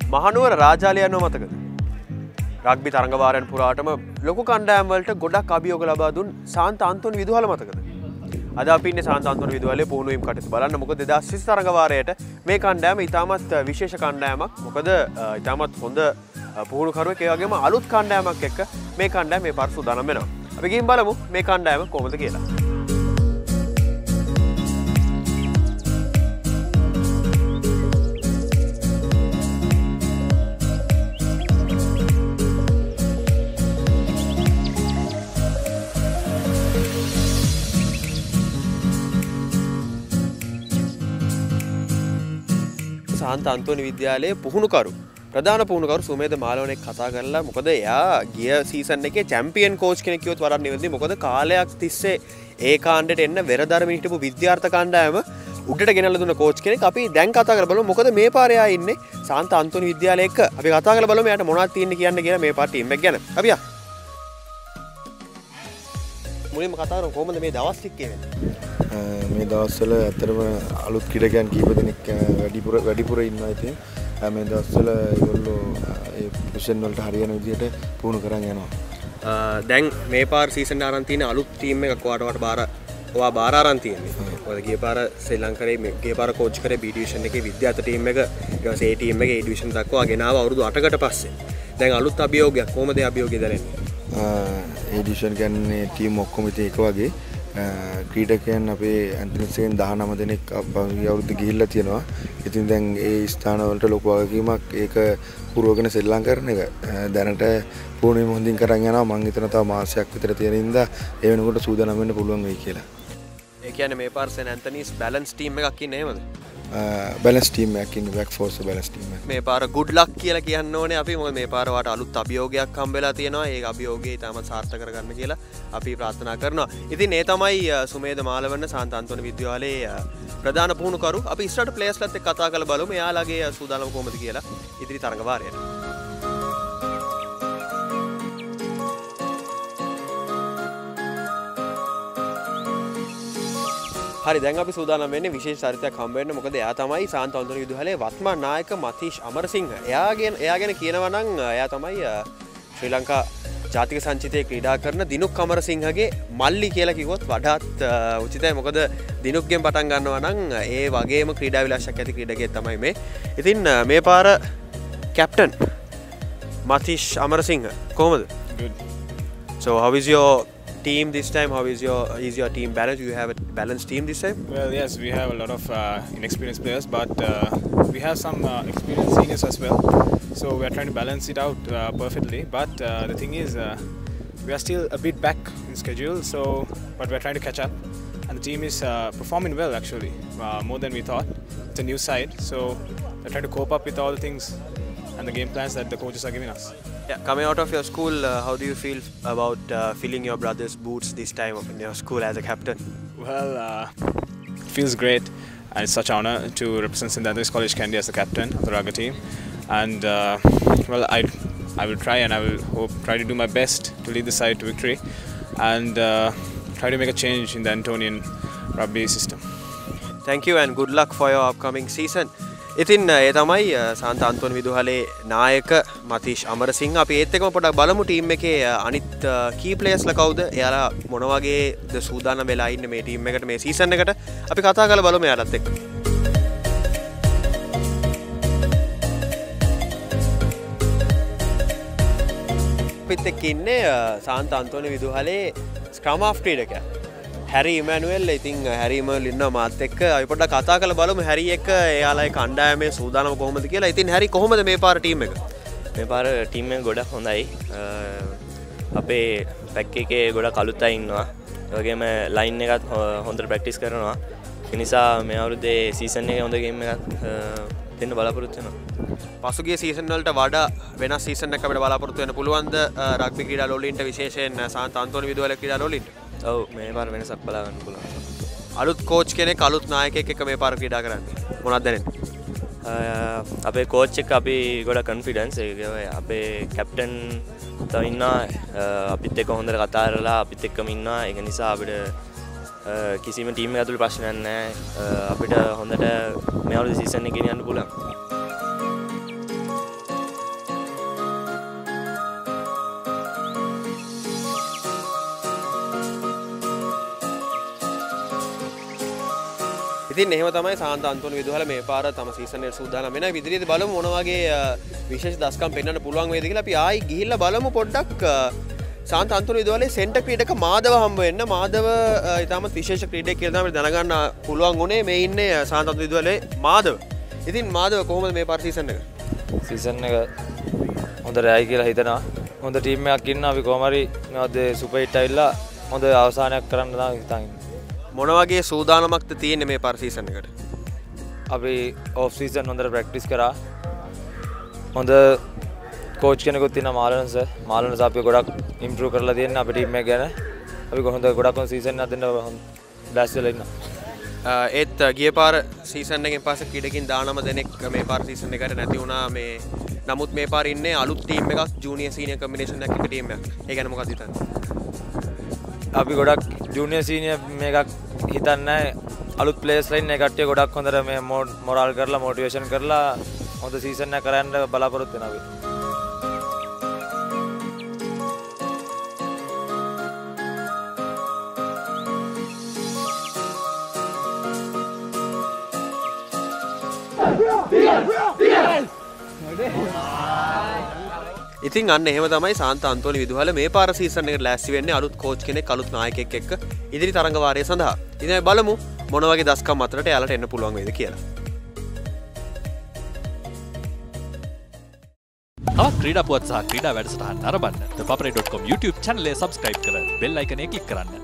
මහනුවර රාජාලියන්ව මතකද? රග්බි තරඟවාරයන් පුරාටම ලොකු කණ්ඩායම් වලට ගොඩක් අභියෝග ලබා දුන් සාන්ත අන්තෝනි විදුහල මතකද? අද අපි ඉන්නේ සාන්ත අන්තෝනි විදුහලේ පුහුණුවීම් කටයුතු බලන්න. මොකද 2020 තරඟවාරයට මේ කණ්ඩායම ඉතාමත් විශේෂ කණ්ඩායමක්. මොකද ඉතාමත් හොඳ පුහුණුකරුවෙක් ඒ වගේම අලුත් කණ්ඩායමක් එක්ක මේ කණ්ඩායම මේ පාර සූදානම් වෙනවා. අපි ගිහින් බලමු මේ කණ්ඩායම කොහොමද කියලා. සාන්ත අන්තෝනි විද්‍යාලයේ පුහුණුකරු ප්‍රධාන පුහුණුකරු සුමේද මාලවණෙක් කතා කරලා මොකද එයා ගිය සීසන් එකේ චැම්පියන් කෝච් කෙනෙක් කිව්වොත් වරක් නෙවෙයි. මොකද කාලයක් තිස්සේ ඒ කාණ්ඩයට එන්න වෙරදරමින් හිටපු විද්‍යාර්ථ කණ්ඩායම උඩට ගෙනල්ලා දුන්න කෝච් කෙනෙක්. අපි දැන් කතා කරලා බලමු මොකද මේ පාරේ ආ ඉන්නේ සාන්ත අන්තෝනි විද්‍යාලයේ එක්ක. අපි කතා කරලා බලමු එයාට මොනවද තියෙන්නේ කියන්න කියලා මේ පාර ටීම් එක ගැන. අපි ආ මුලින්ම කතා කරමු කොහොමද මේ දවස් ටිකේ වෙන්නේ. මේ දවස්වල ඇත්තටම අලුත් ක්‍රීඩකයන් කීප දෙනෙක් වැඩිපුර ඉන්නවා. ඉතින් මේ දවස්වල ඒගොල්ලෝ ඒ පොසිෂන් වලට හරියන විදිහට පුහුණු කරන් යනවා. දැන් මේ පාර සීසන් ආරම්භ තියෙන අලුත් ටීම් එකක් ඔයා බාර ආරම්භ තියෙන්නේ. මොකද ගිය පාර ශ්‍රී ලංකාවේ ගිය පාර කෝච් කරේ B ඩිවිෂන් එකේ විද්‍යාර්ථ ටීම් එක ඊට පස්සේ A ටීම් එකේ A ඩිවිෂන් දක්වා ගෙනාව අවුරුදු 8කට පස්සේ. දැන් අලුත් අභියෝගයක් කොහොමද ඒ අභියෝගය දැනෙන්නේ? A ඩිවිෂන් කියන්නේ ටීම් ඔක්කොම ඉතින් එක වගේ. ක්‍රීඩකයන් අපේ ඇන්ටනිස්ගෙන් 19 දෙනෙක් අවුරුද්ද ගිහිල්ලා තියෙනවා. ඉතින් දැන් ඒ ස්ථානවලට ලොකු වගකීමක් ඒක පුරවගෙන සෙල්ලම් කරන එක. දැනට පුහුණුවීම හොඳින් කරන් යනවා. මම හිතන තව මාසයක් විතර තියෙන ඉඳලා ඒ වෙනකොට සූදානම් වෙන්න පුළුවන් වෙයි කියලා. ඒ කියන්නේ මේ පාර සෙන් ඇන්ටනිස් බැලන්ස් ටීම් එකක් ඉන්නේ එහෙමද? බැලන්ස් ටීම් එකක් ඉන්නේ බෑක් ෆෝර්ස් බැලන්ස් ටීම් එක. මේ පාර ගුඩ් ලක් කියලා කියන්න ඕනේ අපි. මොකද මේ පාර වාට අලුත් අභියෝගයක් හම්බෙලා තියෙනවා. ඒ අභියෝගය ඉතාමත් සාර්ථක කරගන්න කියලා අපි ප්‍රාර්ථනා කරනවා. ඉතින් ඒ තමයි සුමේද මාලවන්න සාන්ත අන්තෝනි විද්‍යාලයේ ප්‍රධාන පුහුණුකරු. අපි ඉස්සරහට ප්ලේයර්ස්ලාත් එක්ක කතා කරලා බලමු එයාලගේ සූදානම කොහොමද කියලා ඉදිරි තරඟ වාරයට. හරි දැන් අපි සූදානම් වෙන්නේ විශේෂ චරිතයක් හම්බ වෙන්න. මොකද එයා තමයි සාන්ත අන්තෝනි විදුහලේ වත්මන් නායක මතීෂ් අමරසිංහ. එයා ගැන කියනවා නම් එයා තමයි ශ්‍රී ලංකා ජාතික සංචිතයේ ක්‍රීඩා කරන දිනුක් අමරසිංහගේ මල්ලි කියලා කිව්වොත් වඩාත් උචිතයි. මොකද දිනුක්ගෙන් පටන් ගන්නවා නම් ඒ වගේම ක්‍රීඩා විලාසයක් ඇති ක්‍රීඩකයෙක් තමයි මේ. ඉතින් මේ පාර කැප්ටන් මතීෂ් අමරසිංහ කොහොමද? Good. So how is your team this time? How is your team balanced? You have a balanced team this time? Well, yes, we have a lot of inexperienced players, but we have some experienced seniors as well. So we are trying to balance it out perfectly. But the thing is, we are still a bit back in schedule. But we are trying to catch up, and the team is performing well actually, more than we thought. It's a new side, so we're trying to cope up with all the things and the game plans that the coaches are giving us. Yeah, coming out of your school, how do you feel about filling your brother's boots this time in your school as a captain? Well, it feels great, and it's such an honor to represent St. Antoni's College Kandy as the captain of the Rugby team. And well, I will try, and I will try to do my best to lead the side to victory, and try to make a change in the Antonian Rugby system. Thank you and good luck for your upcoming season. ඉතින් ඒ තමයි සාන්ත අන්තෝනි විදුහලේ නායක මතීෂ් අමරසිංහ. අපි ඒත් එක්කම පොඩ්ඩක් බලමු team එකේ අනිත් කී ප්ලේයර්ස්ලා කවුද? එයාලා මොන වගේද සූදානම් වෙලා ඉන්නේ මේ ටීම් එකට මේ සීසන් එකට? අපි කතා කරලා බලමු එයාලත් එක්ක. අපිත් එක්ක ඉන්නේ සාන්ත අන්තෝනි විදුහලේ ස්ක්‍රම් හාෆ් ක්‍රීඩකයා හැරි ඉමැනුවෙල්. ඉතින් හැරි ඉමැනුවෙල් ඉන්නවා මාත් එක්ක. අපි පොඩ්ඩක් කතා කරලා බලමු හැරි එක්ක එයාලගේ කණ්ඩායමේ සූදානම කොහොමද කියලා. ඉතින් හැරි කොහොමද මේ පාර ටීම් එක? මේ පාර ටීම් එක ගොඩක් හොඳයි. අපේ පැක් එකේ ගොඩක් අලුත් අය ඉන්නවා. ඒ වගේම ලයින් එකත් හොඳට ප්‍රැක්ටිස් කරනවා. ඒ නිසා මේ අවුරුද්දේ සීසන් එකේ හොඳ ගේම් එකක් දෙන්න බලාපොරොත්තු වෙනවා. පසුගිය සීසන් වලට වඩා වෙනස් සීසන් එකක් අපිට බලාපොරොත්තු වෙන්න පුළුවන්ද රග්බි ක්‍රීඩා වලින්ට විශේෂයෙන් සාන්ත අන්තෝනි විදුහලේ ක්‍රීඩා වලින්ට? ඔව් මේ පාර වෙනසක් බලා ගන්න පුළුවන්. අලුත් කෝච් කෙනෙක් අලුත් නායකයෙක් එක්ක මේ පාර ක්‍රීඩා කරන්නේ. මොනවද දැනෙන්නේ? අපේ කෝච් එක අපි ගොඩක් කොන්ෆිඩන්ස්. අපේ කැප්ටන් තව ඉන්නවා. අපිත් එක්ක හොඳට කතා කරලා අපිත් එක්කම ඉන්නවා. ඒක නිසා අපිට කිසිම ටීම් එක ඇතුළේ ප්‍රශ්නයක් නැහැ. අපිට හොඳට මේ අවුරුදු සීසන් එක ගෙනියන්න පුළුවන්. ඉතින් එහෙම තමයි සාන්ත අන්තෝනි විදුහල මේ පාර තම සීසන් එක සූදානම් වෙනවා. ඉදිරියේදී බලමු මොන වගේ විශේෂ දස්කම් පෙන්වන්න පුළුවන් වේද කියලා. අපි ආයි ගිහිල්ලා බලමු පොඩ්ඩක් සාන්ත අන්තෝනි විදුහලේ සෙන්ටර් ක්‍රීඩක මාධව හම්බ වෙන්න. මාධව ඊටමත් විශේෂ ක්‍රීඩකයෙක් කියලා තමයි දැනගන්න පුළුවන් උනේ. මේ ඉන්නේ සාන්ත අන්තෝනි විදුහලේ මාධව. ඉතින් මාධව කොහොමද මේ පාර සීසන් එක? සීසන් එක හොඳට යයි කියලා හිතනවා. හොඳ ටීම් එකක් ඉන්නවා. අපි කොහොම හරි මේවද සුපර් හිට් ඇවිල්ලා හොඳ අවසානයක් කරන්න තමයි හිතන් ඉන්නේ. මොන වගේ සූදානමක්ද තියෙන්නේ මේ පාර සීසන් එකට? අපි ඔෆ් සීසන් හොඳට ප්‍රැක්ටිස් කරා. හොඳ කෝච් කෙනෙකුත් ඉන්නවා මාලන සර්. මාලන සර් අපි ගොඩක් ඉම්ප්‍රූව් කරලා තියෙනවා අපේ ටීම් එක ගැන. අපි කොහොමද ගොඩක් හොඳ සීසන් එකක් දෙන්න බෑස් වෙලා ඉන්නවා. ඒත් ගිය පාර සීසන් එකෙන් පස්සේ ක්‍රීඩකින් 19 දෙනෙක් මේ පාර සීසන් එකට නැති වුණා. මේ නමුත් මේ පාර ඉන්නේ අලුත් ටීම් එකක් ජූනියර් සීනියර් කම්බිනේෂන් එකක් ටීම් එකක්. ඒ ගැන මොකක්ද හිතන්නේ? අපි ගොඩක් ජූනියර් සීනියර් මේකක් හිතන්නේ අලුත් ප්ලේයර්ස් ලයින් එක කට්ටිය ගොඩක් හොඳට මේ මොරාල් කරලා මොටිවේෂන් කරලා හොඳ සීසන් එකක් කරන්න බලාපොරොත්තු වෙනවා අපි. ඉතින් අන්න එහෙම තමයි සාන්ත අන්තෝනි විදුහල මේ පාර සීසන් එකට ලෑස්ති වෙන්නේ අලුත් කෝච් කෙනෙක් අලුත් නායකයෙක් එක්ක ඉදිරි තරඟ වාරය සඳහා. ඉතින් අපි බලමු මොන වගේ දස්කම් අතරට එයාලට එන්න පුළුවන් වේද කියලා. තවත් ක්‍රීඩා පුවත් සහ ක්‍රීඩා වැඩසටහන් නරඹන්න thePapare.com YouTube channel එක subscribe කර bell icon එක click කරන්න.